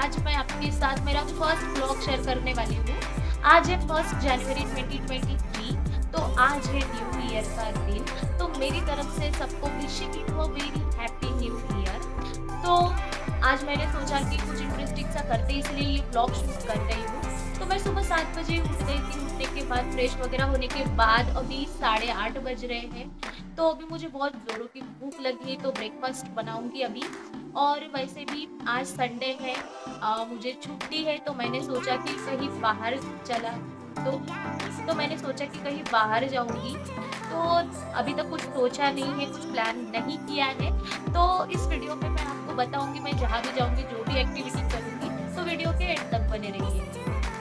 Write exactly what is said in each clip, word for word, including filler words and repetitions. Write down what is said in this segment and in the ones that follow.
आज मैं आपके साथ मेरा फर्स्ट ब्लॉग शेयर करने वाली हूँ। आज है first January twenty twenty three, तो आज है न्यू ईयर का दिन। तो मेरी तरफ से सबको wishing you a very happy new year. तो आज मैंने सोचा कि कुछ इंटरेस्टिंग सा करते, इसलिए ये ब्लॉग शूट कर रही हूँ। तो मैं सुबह सात बजे उठ गई थी। उठने के बाद फ्रेश वगैरह होने के बाद अभी साढ़े आठ बज रहे हैं। तो अभी मुझे बहुत ज़ोरों की भूख लगी है, तो ब्रेकफास्ट बनाऊंगी अभी। और वैसे भी आज संडे है, आ, मुझे छुट्टी है, तो मैंने सोचा कि कहीं बाहर चला तो तो मैंने सोचा कि कहीं बाहर जाऊंगी। तो अभी तक कुछ सोचा नहीं है, कुछ प्लान नहीं किया है। तो इस वीडियो में मैं आपको बताऊंगी मैं जहाँ भी जाऊंगी, जो भी एक्टिविटी करूंगी। तो वीडियो के एंड तक बने रहिए।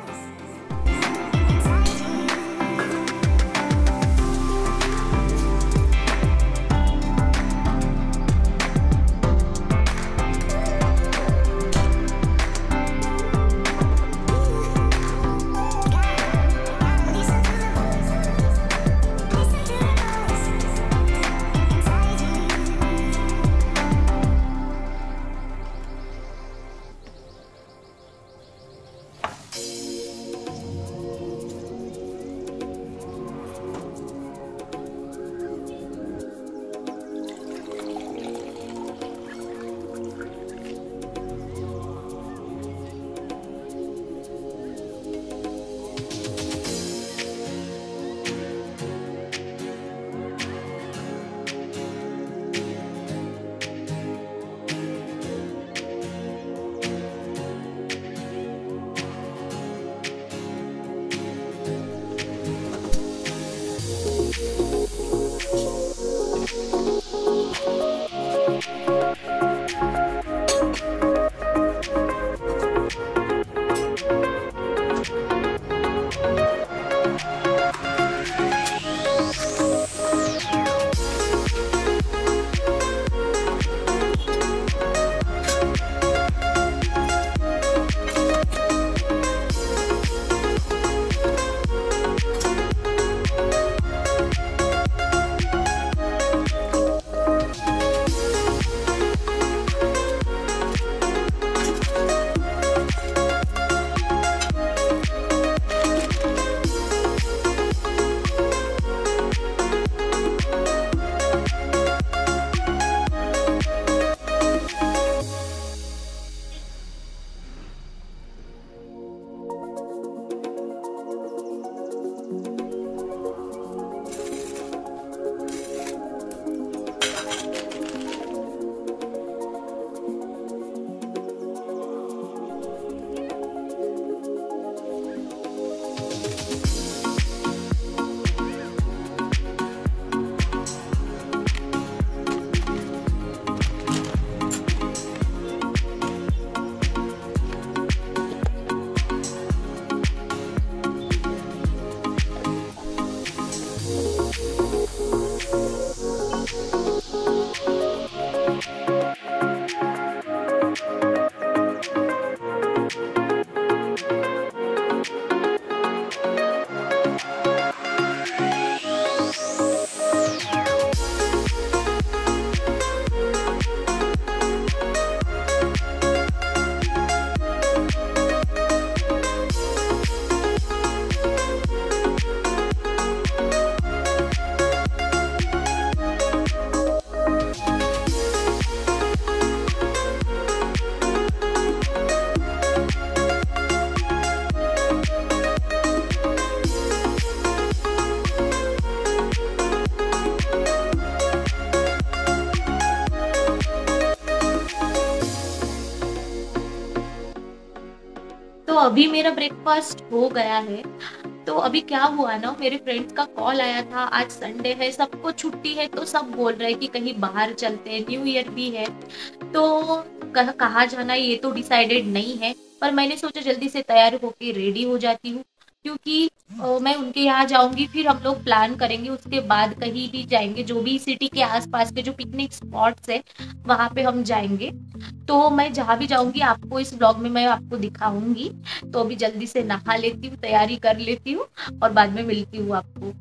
तो अभी मेरा ब्रेकफास्ट हो गया है। तो अभी क्या हुआ ना, मेरे फ्रेंड्स का कॉल आया था। आज संडे है, सबको छुट्टी है, तो सब बोल रहे हैं कि कहीं बाहर चलते हैं, न्यू ईयर भी है। तो कह, कहाँ जाना ये तो डिसाइडेड नहीं है, पर मैंने सोचा जल्दी से तैयार होके रेडी हो जाती हूँ, क्योंकि अ, मैं उनके यहाँ जाऊंगी, फिर हम लोग प्लान करेंगे। उसके बाद कहीं भी जाएंगे, जो भी सिटी के आसपास के जो पिकनिक स्पॉट्स है वहां पे हम जाएंगे। तो मैं जहाँ भी जाऊंगी आपको इस ब्लॉग में मैं आपको दिखाऊंगी। तो अभी जल्दी से नहा लेती हूँ, तैयारी कर लेती हूँ और बाद में मिलती हूँ आपको।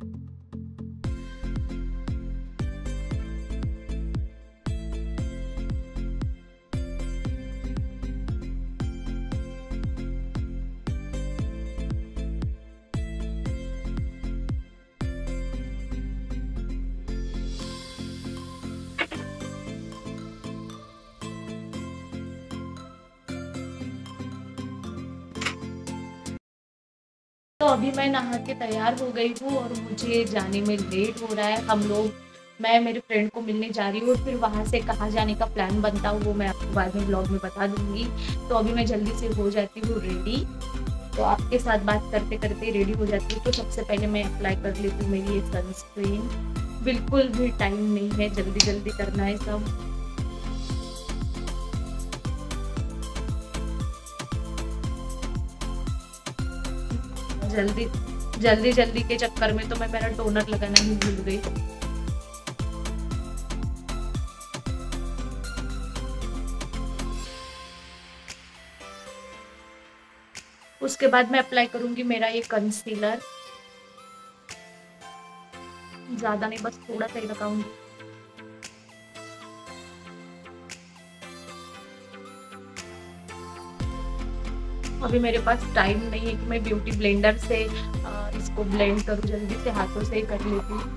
अभी मैं नहा के तैयार हो गई हूँ और मुझे जाने में लेट हो रहा है। हम लोग मैं मेरे फ्रेंड को मिलने जा रही हूँ और फिर वहाँ से कहाँ जाने का प्लान बनता है वो मैं आपको बाद में ब्लॉग में बता दूँगी। तो अभी मैं जल्दी से हो जाती हूँ रेडी। तो आपके साथ बात करते करते रेडी हो जाती हूँ। तो सबसे पहले मैं अप्लाई कर लेती हूँ मेरी ये सनस्क्रीन। बिल्कुल भी टाइम नहीं है, जल्दी जल्दी करना है सब। जल्दी जल्दी जल्दी के चक्कर में तो मैं मेरा टोनर लगाना ही भूल गई। उसके बाद मैं अप्लाई करूंगी मेरा ये कंसीलर। ज्यादा नहीं, बस थोड़ा सा ही लगाऊंगी। अभी मेरे पास टाइम नहीं है कि मैं ब्यूटी ब्लेंडर से इसको ब्लेंड करूँ, जल्दी से हाथों से ही कर लेती हूँ।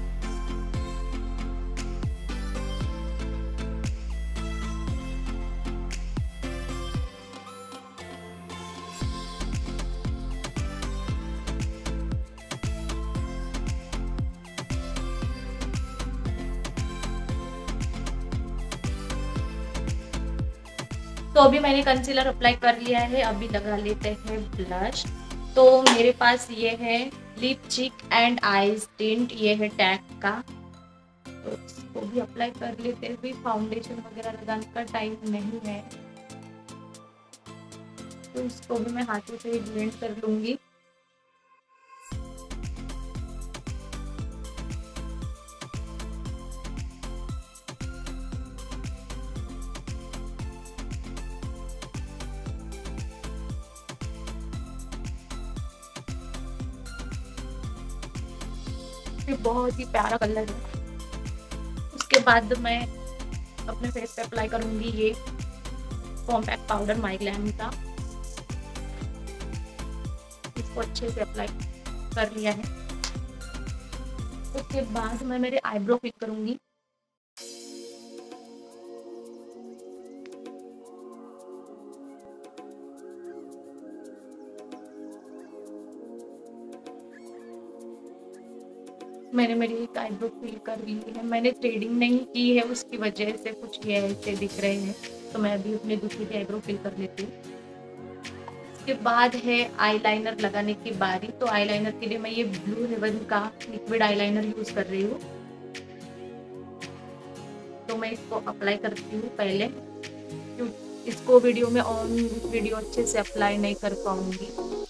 तो अभी मैंने कंसीलर अप्लाई कर लिया है। अभी लगा लेते हैं ब्लश। तो मेरे पास ये है लिप चिक एंड आईज टिंट, ये है टैग का। तो इसको भी अप्लाई कर लेते हैं। फाउंडेशन वगैरह लगाने का टाइम नहीं है तो इसको भी मैं हाथों से ही ब्लेंड कर लूंगी। ये बहुत ही प्यारा कलर है। उसके बाद मैं अपने फेस पे अप्लाई करूंगी ये कॉम्पैक्ट पाउडर माइग्लैम का। इसको अच्छे से अप्लाई कर लिया है। उसके बाद मैं मेरे आईब्रो फिल करूंगी। मैंने मेरी एक आईब्रो फिल कर ली है। मैंने थ्रेडिंग नहीं की है, उसकी वजह से कुछ ये ऐसे दिख रहे हैं। तो मैं अभी अपने दूसरी की आईब्रो फिल कर लेती हूँ। इसके बाद है आईलाइनर लगाने की बारी। तो आईलाइनर के लिए मैं ये ब्लू हेवन का लिक्विड आईलाइनर यूज कर रही हूँ। तो मैं इसको अप्लाई करती हूँ पहले, क्योंकि इसको वीडियो में ऑन वीडियो अच्छे से अप्लाई नहीं कर पाऊंगी।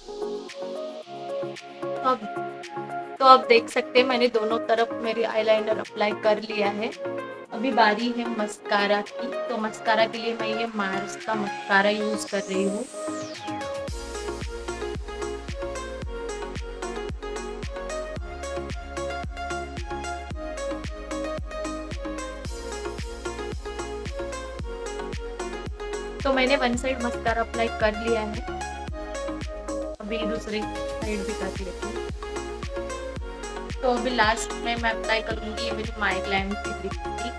तो अब तो आप देख सकते हैं मैंने दोनों तरफ मेरी आईलाइनर अप्लाई कर लिया है। अभी बारी है मस्कारा की। तो मस्कारा के लिए मैं ये मार्स का मस्कारा यूज कर रही हूँ। तो मैंने वन साइड मस्कारा अप्लाई कर लिया है। अभी दूसरी साइड भी कर लेती हूँ। तो अभी लास्ट में मैं अप्लाई करूंगी ये मेरी माइग्लैम की लिपस्टिक।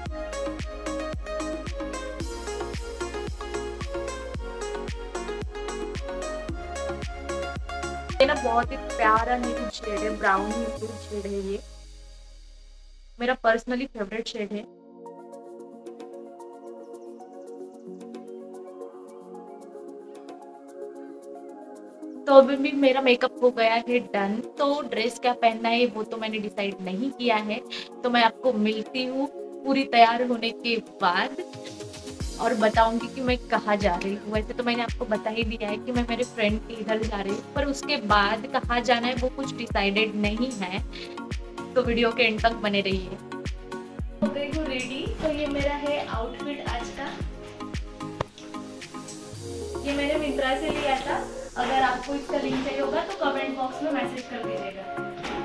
ये ना बहुत ही प्यारा न्यूड शेड है, ब्राउन न्यूड शेड है। ये मेरा पर्सनली फेवरेट शेड है। तो अभी भी मेरा मेकअप हो गया है डन। तो ड्रेस क्या पहनना है वो तो मैंने डिसाइड नहीं किया है। तो मैं आपको मिलती हूँ पूरी तैयार होने के बाद और बताऊंगी कि मैं कहाँ जा रही हूँ। वैसे तो मैंने आपको बता ही दिया है कि मैं मेरे फ्रेंड के इधर जा रही हूँ, पर उसके बाद कहाँ जाना है वो कुछ डिसाइडेड नहीं है। तो वीडियो के एंड तक बने रहिए। हो गई हूँ रेडी। तो ये मेरा है आउटफिट आज का। ये मैंने मिंत्रा से लिया था। अगर आपको इसका लिंक चाहिए होगा तो कमेंट बॉक्स में मैसेज कर दीजिएगा।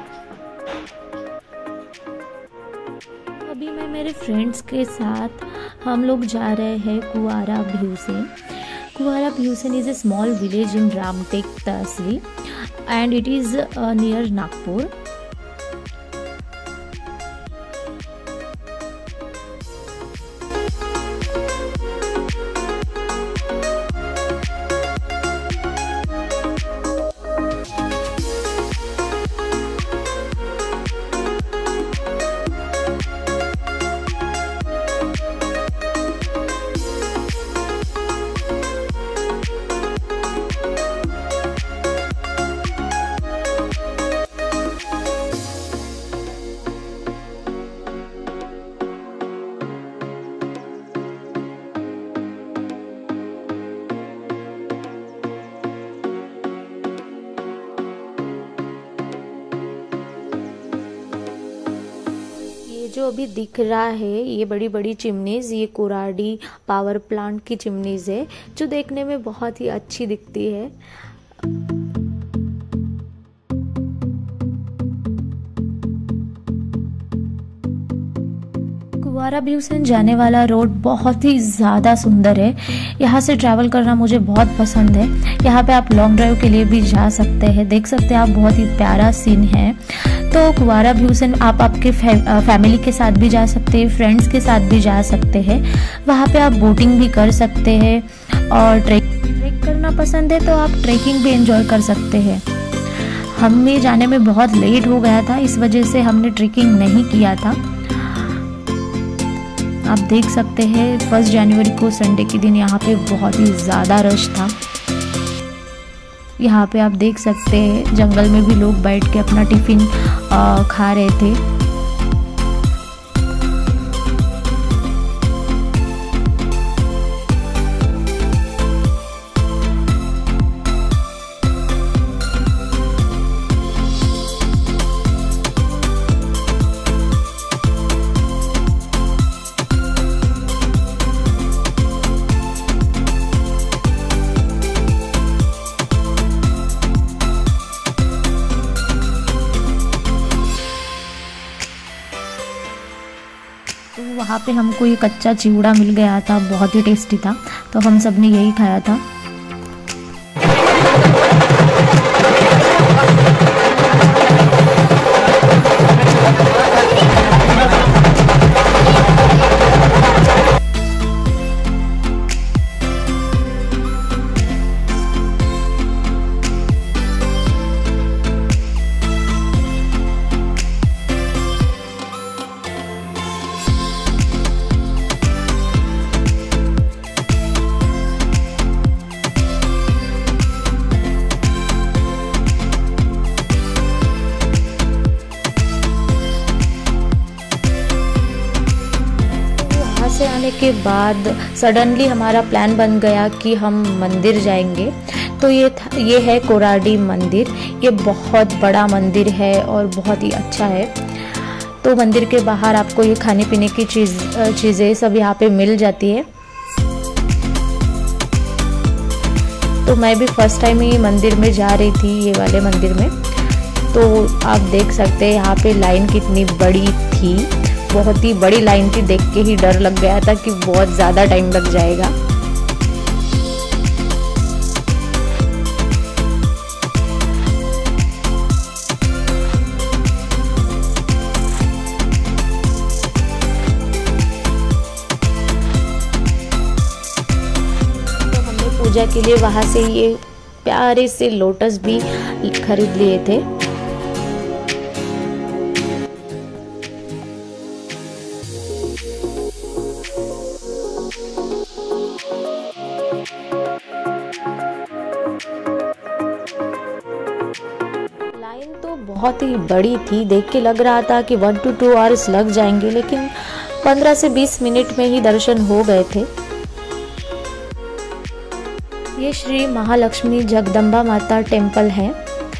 अभी मैं मेरे फ्रेंड्स के साथ हम लोग जा रहे हैं Kuwara Bhivsen. Kuwara Bhivsen is a small village in Ramtek tehsil and it is near Nagpur. जो अभी दिख रहा है ये बड़ी बड़ी चिमनीज, ये कोराडी पावर प्लांट की चिमनीज है जो देखने में बहुत ही अच्छी दिखती है। कुवारा भीवसेन जाने वाला रोड बहुत ही ज़्यादा सुंदर है। यहाँ से ट्रैवल करना मुझे बहुत पसंद है। यहाँ पे आप लॉन्ग ड्राइव के लिए भी जा सकते हैं। देख सकते हैं आप, बहुत ही प्यारा सीन है। तो कुवारा भीवसेन आप आपके फै, फैमिली के साथ भी जा सकते हैं, फ्रेंड्स के साथ भी जा सकते हैं। वहाँ पे आप बोटिंग भी कर सकते हैं और ट्रेक ट्रेक करना पसंद है तो आप ट्रेकिंग भी एंजॉय कर सकते हैं। हमें जाने में बहुत लेट हो गया था, इस वजह से हमने ट्रेकिंग नहीं किया था। आप देख सकते हैं फर्स्ट जनवरी को संडे के दिन यहाँ पे बहुत ही ज़्यादा रश था। यहाँ पे आप देख सकते हैं जंगल में भी लोग बैठ के अपना टिफ़िन खा रहे थे। तो वहाँ पे हमको ये कच्चा चिवड़ा मिल गया था, बहुत ही टेस्टी था, तो हम सब ने यही खाया था। से आने के बाद सडनली हमारा प्लान बन गया कि हम मंदिर जाएंगे। तो ये ये है कोराडी मंदिर। ये बहुत बड़ा मंदिर है और बहुत ही अच्छा है। तो मंदिर के बाहर आपको ये खाने पीने की चीज़ चीज़ें सब यहाँ पे मिल जाती है। तो मैं भी फर्स्ट टाइम ही मंदिर में जा रही थी, ये वाले मंदिर में। तो आप देख सकते हैं यहाँ पे लाइन कितनी बड़ी थी, बहुत ही बड़ी लाइन थी। देख के ही डर लग गया था कि बहुत ज़्यादा टाइम लग जाएगा। तो हमने पूजा के लिए वहाँ से ये प्यारे से लोटस भी खरीद लिए थे। लाइन तो बहुत ही बड़ी थी, देख के लग रहा था कि वन टू टू आवर्स लग जाएंगे, लेकिन पंद्रह से बीस मिनट में ही दर्शन हो गए थे। ये श्री महालक्ष्मी जगदम्बा माता टेम्पल है।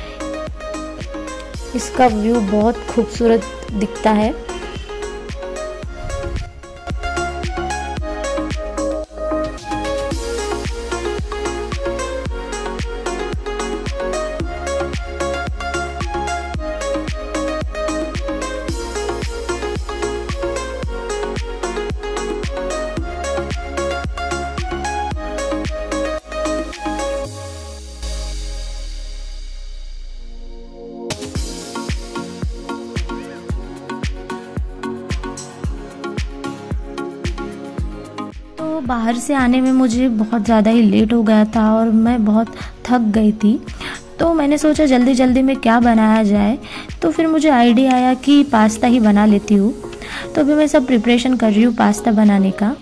इसका व्यू बहुत खूबसूरत दिखता है। बाहर से आने में मुझे बहुत ज़्यादा ही लेट हो गया था और मैं बहुत थक गई थी। तो मैंने सोचा जल्दी जल्दी में क्या बनाया जाए, तो फिर मुझे आइडिया आया कि पास्ता ही बना लेती हूँ। तो अभी मैं सब प्रिपरेशन कर रही हूँ पास्ता बनाने का।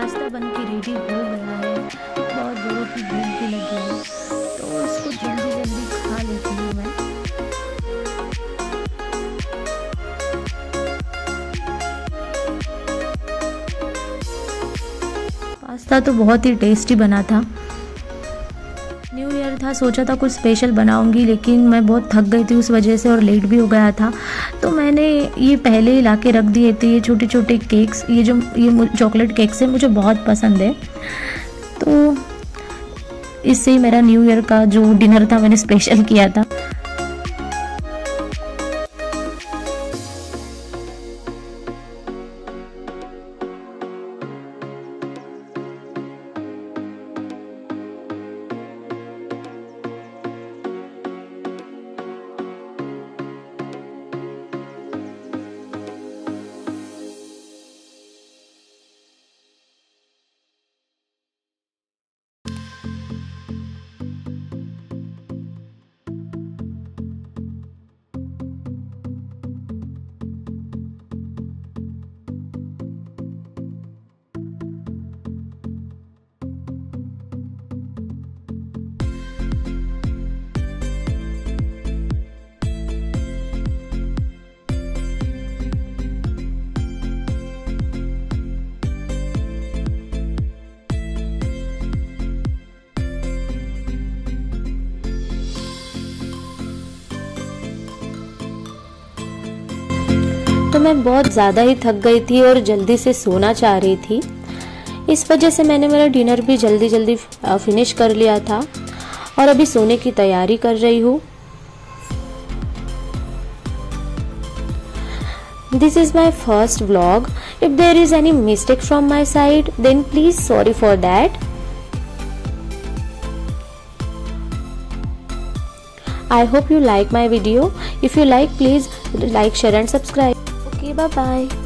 पास्ता बन के रेडी हो गया है। बहुत जोरों की भूख भी लगी है तो इसको जल्दी जल्दी खा लेती हूँ मैं। पास्ता तो बहुत ही टेस्टी बना था। न्यू ईयर था, सोचा था कुछ स्पेशल बनाऊंगी, लेकिन मैं बहुत थक गई थी उस वजह से और लेट भी हो गया था, तो मैंने ये पहले ही ला के रख दिए थे। ये छोटे छोटे केक्स, ये जो ये चॉकलेट केक्स है मुझे बहुत पसंद है, तो इससे ही मेरा न्यू ईयर का जो डिनर था मैंने स्पेशल किया था। तो मैं बहुत ज़्यादा ही थक गई थी और जल्दी से सोना चाह रही थी, इस वजह से मैंने मेरा डिनर भी जल्दी जल्दी फिनिश कर लिया था और अभी सोने की तैयारी कर रही हूँ। This is my first vlog. If there is any mistake from my side, then please sorry for that. I hope you like my video. If you like, please like, share and subscribe. Okay, bye bye.